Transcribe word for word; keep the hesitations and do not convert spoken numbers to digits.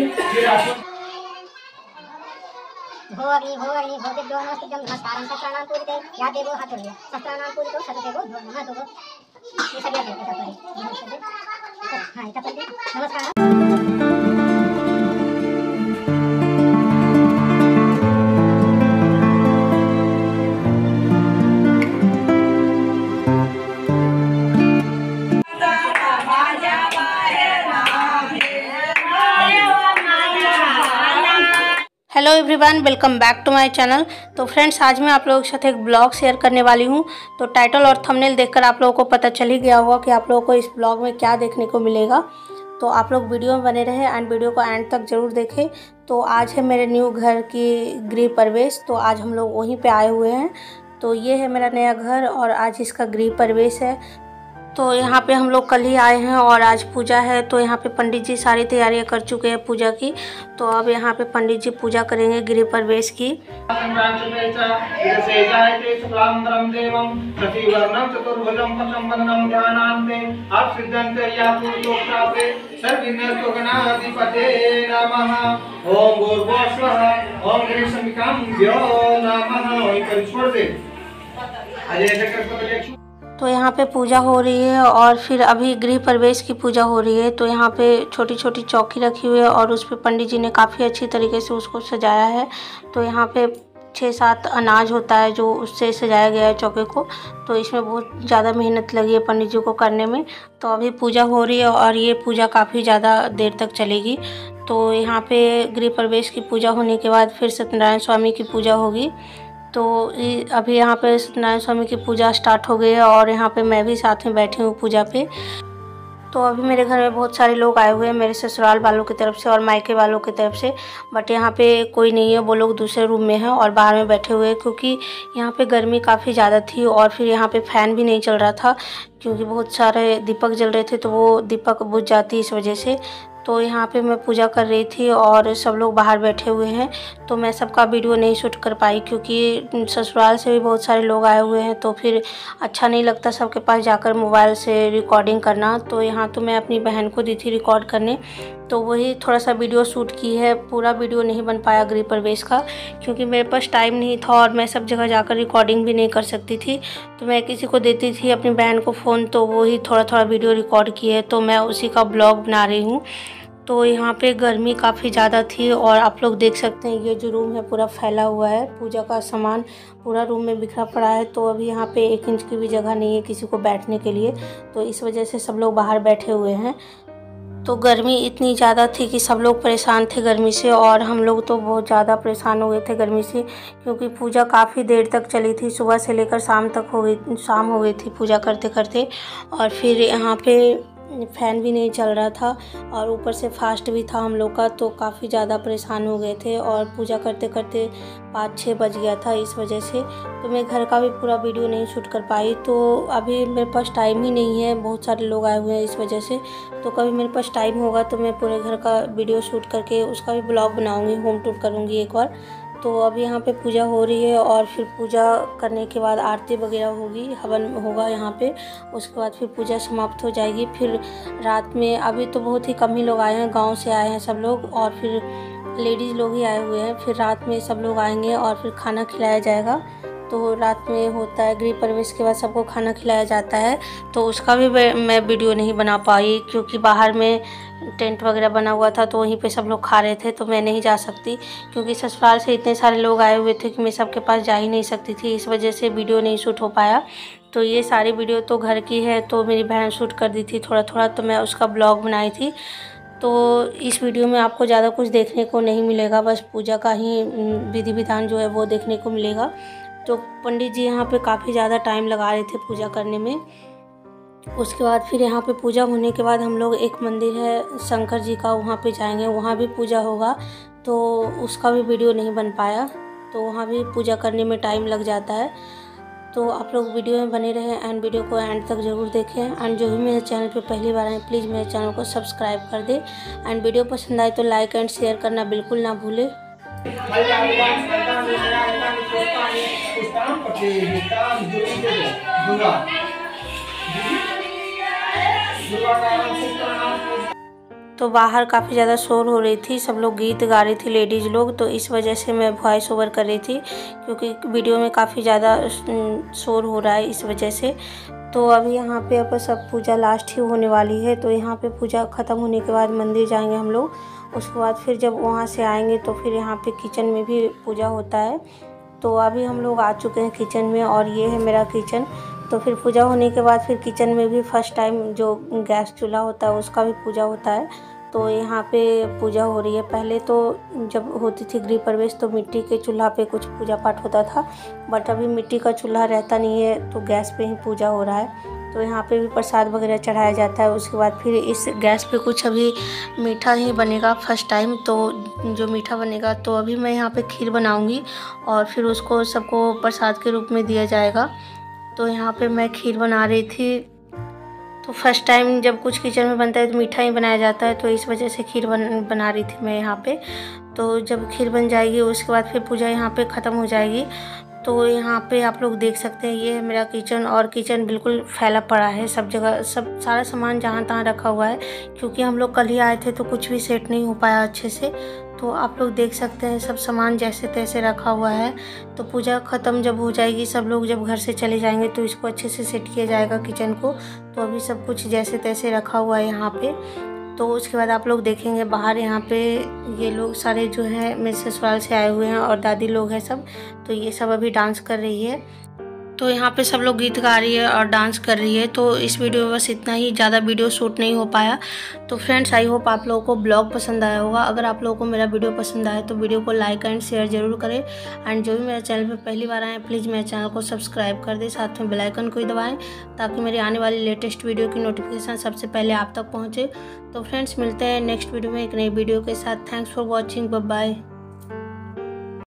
भो अग्नि भो अग्नि भोतेभ्यो नमस्तुभ्यं नमस्कारं शस्त्राणां पूजिते या देवो हाथ जोड़िए शस्त्राणां पूजितो सततेवो नमः तो ये सब याद रखिए तब हां तब नमस्कार। Hello everyone, welcome back to my channel. तो फ्रेंड्स, आज मैं आप लोगों के साथ एक ब्लॉग शेयर करने वाली हूं। तो टाइटल और थंबनेल देखकर आप लोगों को पता चल ही गया होगा कि आप लोगों को इस ब्लॉग में क्या देखने को मिलेगा। तो आप लोग वीडियो में बने रहे एंड वीडियो को एंड तक ज़रूर देखें। तो आज है मेरे न्यू घर की गृह प्रवेश, तो आज हम लोग वहीं पर आए हुए हैं। तो ये है मेरा नया घर और आज इसका गृह प्रवेश है। तो यहाँ पे हम लोग कल ही आए हैं और आज पूजा है। तो यहाँ पे पंडित जी सारी तैयारियां कर चुके हैं पूजा की। तो अब यहाँ पे पंडित जी पूजा करेंगे गृह प्रवेश की। तो यहाँ पे पूजा हो रही है और फिर अभी गृह प्रवेश की पूजा हो रही है। तो यहाँ पे छोटी छोटी चौकी रखी हुई है और उस पर पंडित जी ने काफ़ी अच्छी तरीके से उसको सजाया है। तो यहाँ पे छः सात अनाज होता है जो उससे सजाया गया है चौके को। तो इसमें बहुत ज़्यादा मेहनत लगी है पंडित जी को करने में। तो अभी पूजा हो रही है और ये पूजा काफ़ी ज़्यादा देर तक चलेगी। तो यहाँ पे गृह प्रवेश की पूजा होने के बाद फिर सत्यनारायण स्वामी की पूजा होगी। तो अभी यहाँ पे सत्यनारायण स्वामी की पूजा स्टार्ट हो गई है और यहाँ पे मैं भी साथ में बैठी हूँ पूजा पे। तो अभी मेरे घर में बहुत सारे लोग आए हुए हैं, मेरे ससुराल वालों की तरफ से और मायके वालों की तरफ से। बट यहाँ पे कोई नहीं है, वो लोग दूसरे रूम में हैं और बाहर में बैठे हुए हैं क्योंकि यहाँ पे गर्मी काफ़ी ज़्यादा थी और फिर यहाँ पे फ़ैन भी नहीं चल रहा था क्योंकि बहुत सारे दीपक जल रहे थे तो वो दीपक बुझ जाती इस वजह से। तो यहाँ पे मैं पूजा कर रही थी और सब लोग बाहर बैठे हुए हैं। तो मैं सबका वीडियो नहीं शूट कर पाई क्योंकि ससुराल से भी बहुत सारे लोग आए हुए हैं। तो फिर अच्छा नहीं लगता सबके पास जाकर मोबाइल से रिकॉर्डिंग करना। तो यहाँ तो मैं अपनी बहन को दी थी रिकॉर्ड करने, तो वही थोड़ा सा वीडियो शूट की है। पूरा वीडियो नहीं बन पाया गृह प्रवेश का क्योंकि मेरे पास टाइम नहीं था और मैं सब जगह जाकर रिकॉर्डिंग भी नहीं कर सकती थी। तो मैं किसी को देती थी अपनी बहन को फ़ोन, तो वही थोड़ा थोड़ा वीडियो रिकॉर्ड की है। तो मैं उसी का ब्लॉग बना रही हूँ। तो यहाँ पे गर्मी काफ़ी ज़्यादा थी और आप लोग देख सकते हैं ये जो रूम है पूरा फैला हुआ है, पूजा का सामान पूरा रूम में बिखरा पड़ा है। तो अभी यहाँ पे एक इंच की भी जगह नहीं है किसी को बैठने के लिए, तो इस वजह से सब लोग बाहर बैठे हुए हैं। तो गर्मी इतनी ज़्यादा थी कि सब लोग परेशान थे गर्मी से और हम लोग तो बहुत ज़्यादा परेशान हो गए थे गर्मी से क्योंकि पूजा काफ़ी देर तक चली थी, सुबह से लेकर शाम तक हो गई शाम हो गई थी पूजा करते करते। और फिर यहाँ पे फ़ैन भी नहीं चल रहा था और ऊपर से फास्ट भी था हम लोग का, तो काफ़ी ज़्यादा परेशान हो गए थे और पूजा करते करते पाँच छः बज गया था इस वजह से। तो मैं घर का भी पूरा वीडियो नहीं शूट कर पाई। तो अभी मेरे पास टाइम ही नहीं है, बहुत सारे लोग आए हुए हैं इस वजह से। तो कभी मेरे पास टाइम होगा तो मैं पूरे घर का वीडियो शूट करके उसका भी ब्लॉग बनाऊँगी, होम टूर करूँगी एक बार। तो अभी यहाँ पे पूजा हो रही है और फिर पूजा करने के बाद आरती वगैरह होगी, हवन होगा यहाँ पे। उसके बाद फिर पूजा समाप्त हो जाएगी। फिर रात में अभी तो बहुत ही कम ही लोग आए हैं, गांव से आए हैं सब लोग और फिर लेडीज़ लोग ही आए हुए हैं। फिर रात में सब लोग आएंगे और फिर खाना खिलाया जाएगा। तो रात में होता है गृह प्रवेश के बाद सबको खाना खिलाया जाता है। तो उसका भी मैं वीडियो नहीं बना पाई क्योंकि बाहर में टेंट वगैरह बना हुआ था तो वहीं पे सब लोग खा रहे थे, तो मैं नहीं जा सकती क्योंकि ससुराल से इतने सारे लोग आए हुए थे कि मैं सबके पास जा ही नहीं सकती थी, इस वजह से वीडियो नहीं शूट हो पाया। तो ये सारी वीडियो तो घर की है, तो मेरी बहन शूट कर दी थी थोड़ा थोड़ा, तो मैं उसका ब्लॉग बनाई थी। तो इस वीडियो में आपको ज़्यादा कुछ देखने को नहीं मिलेगा, बस पूजा का ही विधि विधान जो है वो देखने को मिलेगा। तो पंडित जी यहाँ पे काफ़ी ज़्यादा टाइम लगा रहे थे पूजा करने में। उसके बाद फिर यहाँ पे पूजा होने के बाद हम लोग एक मंदिर है शंकर जी का, वहाँ पे जाएंगे, वहाँ भी पूजा होगा। तो उसका भी वीडियो नहीं बन पाया, तो वहाँ भी पूजा करने में टाइम लग जाता है। तो आप लोग वीडियो में बने रहें एंड वीडियो को एंड तक ज़रूर देखें। एंड जो भी मेरे चैनल पे पहली बार आए प्लीज़ मेरे चैनल को सब्सक्राइब कर दें एंड वीडियो पसंद आए तो लाइक एंड शेयर करना बिल्कुल ना भूलें। तो बाहर काफ़ी ज़्यादा शोर हो रही थी, सब लोग गीत गा रही थी लेडीज़ लोग, तो इस वजह से मैं वॉइस ओवर कर रही थी क्योंकि वीडियो में काफ़ी ज़्यादा शोर हो रहा है इस वजह से। तो अभी यहाँ पे अब सब पूजा लास्ट ही होने वाली है, तो यहाँ पे पूजा ख़त्म होने के बाद मंदिर जाएंगे हम लोग। उसके बाद फिर जब वहाँ से आएंगे तो फिर यहाँ पे किचन में भी पूजा होता है। तो अभी हम लोग आ चुके हैं किचन में और ये है मेरा किचन। तो फिर पूजा होने के बाद फिर किचन में भी फर्स्ट टाइम जो गैस चूल्हा होता है उसका भी पूजा होता है। तो यहाँ पे पूजा हो रही है। पहले तो जब होती थी गृह प्रवेश तो मिट्टी के चूल्हा पे कुछ पूजा पाठ होता था, बट अभी मिट्टी का चूल्हा रहता नहीं है तो गैस पे ही पूजा हो रहा है। तो यहाँ पे भी प्रसाद वगैरह चढ़ाया जाता है। उसके बाद फिर इस गैस पे कुछ अभी मीठा ही बनेगा फर्स्ट टाइम। तो जो मीठा बनेगा तो अभी मैं यहाँ पे खीर बनाऊँगी और फिर उसको सबको प्रसाद के रूप में दिया जाएगा। तो यहाँ पे मैं खीर बना रही थी। तो फर्स्ट टाइम जब कुछ किचन में बनता है तो मीठा ही बनाया जाता है, तो इस वजह से खीर बन बना रही थी मैं यहाँ पे। तो जब खीर बन जाएगी उसके बाद फिर पूजा यहाँ पे ख़त्म हो जाएगी। तो यहाँ पे आप लोग देख सकते हैं ये है मेरा किचन और किचन बिल्कुल फैला पड़ा है, सब जगह सब सारा सामान जहाँ तहाँ रखा हुआ है क्योंकि हम लोग कल ही आए थे तो कुछ भी सेट नहीं हो पाया अच्छे से। तो आप लोग देख सकते हैं सब सामान जैसे तैसे रखा हुआ है। तो पूजा ख़त्म जब हो जाएगी, सब लोग जब घर से चले जाएंगे तो इसको अच्छे से सेट किया जाएगा किचन को। तो अभी सब कुछ जैसे तैसे रखा हुआ है यहाँ पे। तो उसके बाद आप लोग देखेंगे बाहर यहाँ पे ये लोग सारे जो है मेरे ससुराल से आए हुए हैं और दादी लोग हैं सब। तो ये सब अभी डांस कर रही है। तो यहाँ पे सब लोग गीत गा रही है और डांस कर रही है। तो इस वीडियो में बस इतना ही, ज़्यादा वीडियो शूट नहीं हो पाया। तो फ्रेंड्स आई होप आप लोगों को ब्लॉग पसंद आया होगा। अगर आप लोगों को मेरा वीडियो पसंद आए तो वीडियो को लाइक एंड शेयर जरूर करें। एंड जो भी मेरे चैनल पे पहली बार आए प्लीज़ मेरे चैनल को सब्सक्राइब कर दें, साथ में बेल आइकन को ही दबाएं ताकि मेरी आने वाली लेटेस्ट वीडियो की नोटिफिकेशन सबसे पहले आप तक पहुँचे। तो फ्रेंड्स मिलते हैं नेक्स्ट वीडियो में एक नई वीडियो के साथ। Thanks for watching, bye bye.